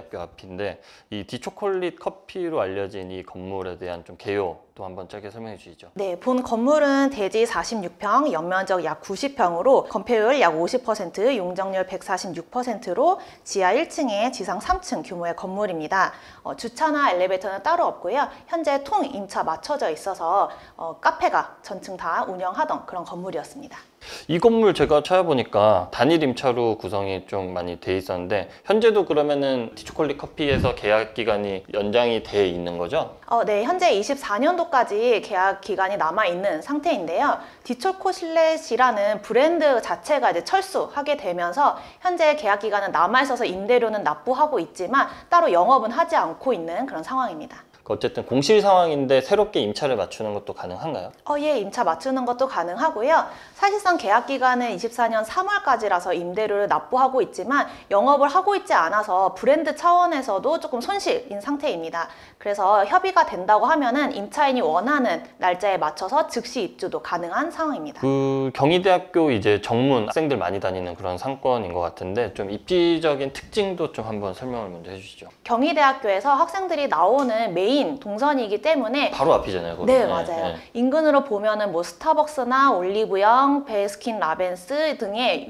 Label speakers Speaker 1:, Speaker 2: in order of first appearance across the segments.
Speaker 1: 경희대학교 앞인데 이 디초콜릿 커피로 알려진 이 건물에 대한 좀 개요 또 한번 짧게 설명해 주시죠.
Speaker 2: 네, 본 건물은 대지 46평, 연면적 약 90평으로 건폐율 약 50%, 용적률 146%로 지하 1층에 지상 3층 규모의 건물입니다. 주차나 엘리베이터는 따로 없고요. 현재 통 임차 맞춰져 있어서 카페가 전층 다 운영하던 그런 건물이었습니다.
Speaker 1: 이 건물 제가 찾아보니까 단일 임차로 구성이 좀 많이 돼 있었는데 현재도 그러면은 디초콜릿 커피에서 계약 기간이 연장이 돼 있는 거죠?
Speaker 2: 네, 현재 24년도까지 계약 기간이 남아 있는 상태인데요. 디초콜릿이라는 브랜드 자체가 이제 철수하게 되면서 현재 계약 기간은 남아 있어서 임대료는 납부하고 있지만 따로 영업은 하지 않고 있는 그런 상황입니다.
Speaker 1: 어쨌든 공실 상황인데 새롭게 임차를 맞추는 것도 가능한가요?
Speaker 2: 예, 임차 맞추는 것도 가능하고요. 사실상 계약 기간은 24년 3월까지라서 임대료를 납부하고 있지만 영업을 하고 있지 않아서 브랜드 차원에서도 조금 손실인 상태입니다. 그래서 협의가 된다고 하면은 임차인이 원하는 날짜에 맞춰서 즉시 입주도 가능한 상황입니다.
Speaker 1: 그 경희대학교 이제 정문 학생들 많이 다니는 그런 상권인 것 같은데 좀 입지적인 특징도 좀 한번 설명을 먼저 해주시죠.
Speaker 2: 경희대학교에서 학생들이 나오는 메인 동선이기 때문에
Speaker 1: 바로 앞이잖아요.
Speaker 2: 네, 맞아요. 인근으로 보면은 뭐 스타벅스나 올리브영, 베스킨 라빈스 등의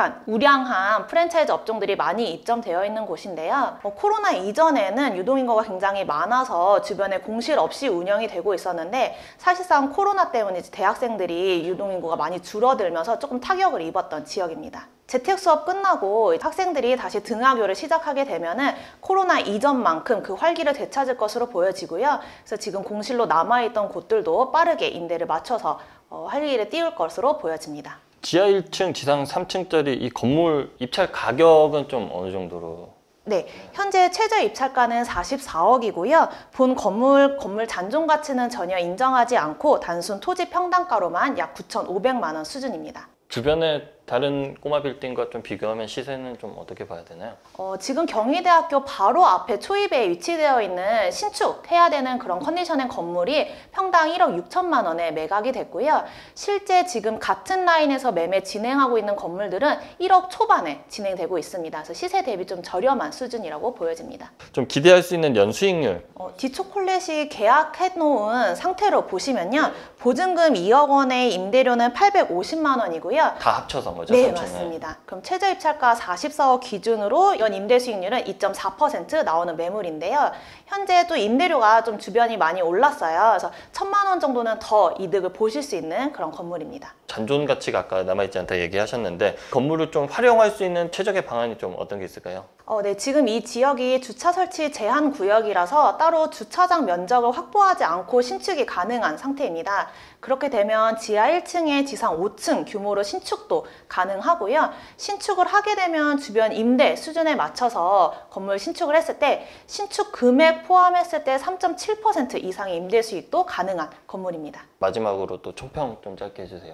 Speaker 2: 우량한 프랜차이즈 업종들이 많이 입점되어 있는 곳인데요. 코로나 이전에는 유동인구가 굉장히 많아서 주변에 공실 없이 운영이 되고 있었는데 사실상 코로나 때문에 대학생들이 유동인구가 많이 줄어들면서 조금 타격을 입었던 지역입니다. 재택 수업 끝나고 학생들이 다시 등하교를 시작하게 되면은 코로나 이전만큼 그 활기를 되찾을 것으로 보여지고요. 그래서 지금 공실로 남아있던 곳들도 빠르게 임대를 맞춰서 활기를 띄울 것으로 보여집니다.
Speaker 1: 지하 1층, 지상 3층짜리 이 건물 입찰 가격은 좀 어느 정도로?
Speaker 2: 네, 현재 최저 입찰가는 44억이고요. 본 건물 잔존 가치는 전혀 인정하지 않고 단순 토지 평당가로만 약 9,500만 원 수준입니다.
Speaker 1: 주변에 다른 꼬마 빌딩과 좀 비교하면 시세는 좀 어떻게 봐야 되나요?
Speaker 2: 지금 경희대학교 바로 앞에 초입에 위치되어 있는 신축해야 되는 그런 컨디션의 건물이 평당 1억 6천만 원에 매각이 됐고요. 실제 지금 같은 라인에서 매매 진행하고 있는 건물들은 1억 초반에 진행되고 있습니다. 그래서 시세 대비 좀 저렴한 수준이라고 보여집니다.
Speaker 1: 좀 기대할 수 있는 연수익률?
Speaker 2: 디초콜릿이 계약해놓은 상태로 보시면요. 보증금 2억 원의 임대료는 850만 원이고요.
Speaker 1: 다 합쳐서 거죠?
Speaker 2: 네,
Speaker 1: 3층은.
Speaker 2: 맞습니다. 그럼 최저 입찰가 44억 기준으로 연 임대 수익률은 2.4% 나오는 매물인데요. 현재 또 임대료가 좀 주변이 많이 올랐어요. 그래서 1,000만 원 정도는 더 이득을 보실 수 있는 그런 건물입니다.
Speaker 1: 잔존 가치가 아까 남아있지 않다 얘기하셨는데 건물을 좀 활용할 수 있는 최적의 방안이 좀 어떤 게 있을까요?
Speaker 2: 네, 지금 이 지역이 주차 설치 제한 구역이라서 따로 주차장 면적을 확보하지 않고 신축이 가능한 상태입니다. 그렇게 되면 지하 1층에 지상 5층 규모로 신축도 가능하고요. 신축을 하게 되면 주변 임대 수준에 맞춰서 건물 신축을 했을 때 신축 금액 포함했을 때 3.7% 이상의 임대 수익도 가능한 건물입니다.
Speaker 1: 마지막으로 또 총평 좀 짧게 해주세요.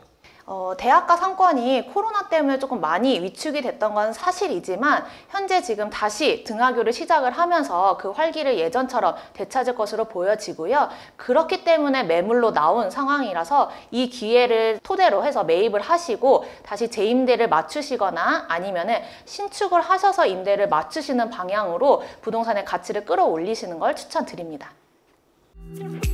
Speaker 2: 대학가 상권이 코로나 때문에 조금 많이 위축이 됐던 건 사실이지만 현재 지금 다시 등하교를 시작을 하면서 그 활기를 예전처럼 되찾을 것으로 보여지고요. 그렇기 때문에 매물로 나온 상황이라서 이 기회를 토대로 해서 매입을 하시고 다시 재임대를 맞추시거나 아니면은 신축을 하셔서 임대를 맞추시는 방향으로 부동산의 가치를 끌어올리시는 걸 추천드립니다.